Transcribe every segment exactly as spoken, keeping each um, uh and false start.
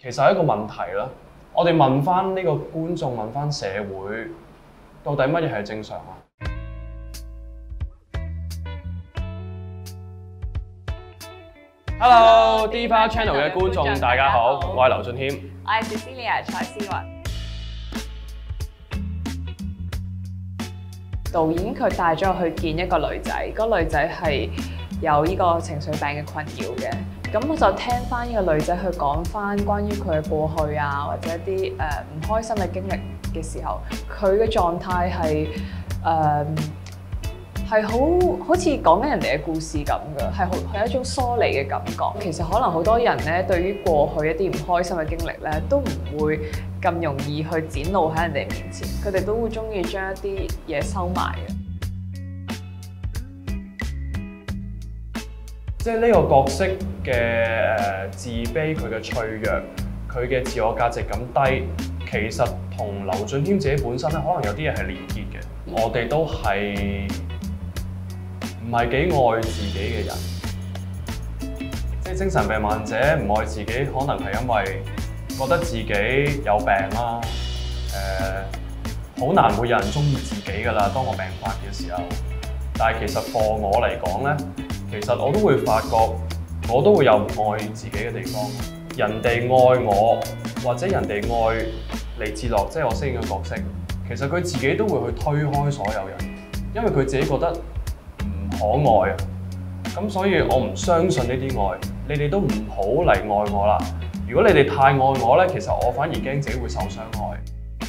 其實係一個問題啦。我哋問翻呢個觀眾，問翻社會，到底乜嘢係正常啊 ？Hello，Diva Channel 嘅觀眾大家好，我係劉俊謙， 我係 Cecilia 蔡思雲。導演佢帶咗我去見一個女仔，嗰、那個女仔係有呢個情緒病嘅困擾嘅。咁我就聽翻呢個女仔去講翻關於佢嘅過去啊，或者一啲誒唔開心嘅經歷嘅時候，佢嘅狀態係誒係好好似講緊人哋嘅故事咁嘅，係好係一種疏離嘅感覺。其實可能好多人咧，對於過去一啲唔開心嘅經歷咧，都唔會咁容易去展露喺人哋面前，佢哋都會中意將一啲嘢收埋嘅。 即係呢個角色嘅誒自卑，佢嘅脆弱，佢嘅自我價值感低，其實同劉俊謙自己本身咧，可能有啲嘢係連結嘅。我哋都係唔係幾愛自己嘅人，即係精神病患者唔愛自己，可能係因為覺得自己有病啦，誒好難會有人中意自己㗎啦。當我病發嘅時候，但係其實課我嚟講咧。其實我都會發覺，我都會有唔愛自己嘅地方。人哋愛我，或者人哋愛李智樂，即係我飾演嘅角色。其實佢自己都會去推開所有人，因為佢自己覺得唔可愛啊。咁所以我唔相信呢啲愛，你哋都唔好嚟愛我啦。如果你哋太愛我咧，其實我反而驚自己會受傷害。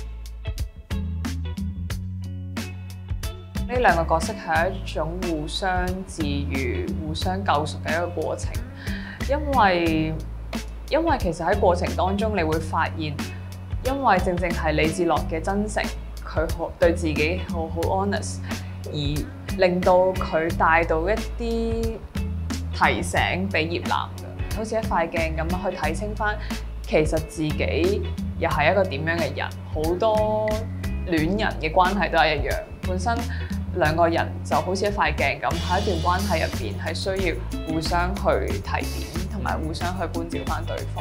呢兩個角色係一種互相治癒、互相救贖嘅一個過程，因為因為其實喺過程當中，你會發現，因為正正係李智樂嘅真誠，佢好對自己好好 honest， 而令到佢帶到一啲提醒俾葉嵐嘅，好似一塊鏡咁樣去睇清翻，其實自己又係一個點樣嘅人，好多戀人嘅關係都係一樣，本身。兩個人就好似一塊鏡咁，喺一段關係入邊係需要互相去提點，同埋互相去關照翻對方。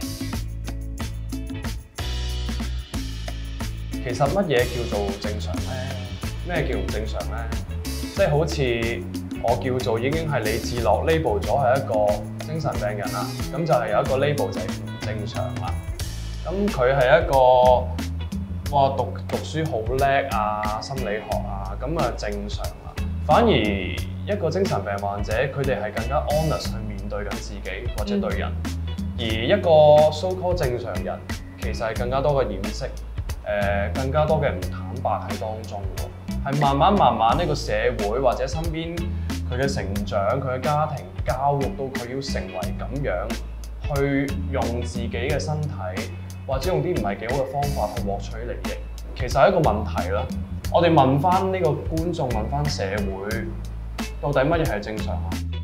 其實乜嘢叫做正常咧？咩叫唔正常咧？即係好似我叫做已經係李智樂 label 咗係一個精神病人啦，咁就係有一個 label 就係唔正常啦。咁佢係一個哇讀讀書好叻啊，心理學啊。咁啊正常啦，反而一個精神病患者，佢哋係更加 honest 去面對緊自己或者對人，嗯、而一個 so-called 正常人，其實係更加多嘅掩飾，誒、呃、更加多嘅唔坦白喺當中喎，係慢慢慢慢呢個社會或者身邊佢嘅成長、佢嘅家庭教育到佢要成為咁樣，去用自己嘅身體或者用啲唔係幾好嘅方法去獲取利益，其實係一個問題啦。我哋問翻呢個觀眾，問翻社會，到底乜嘢係正常啊？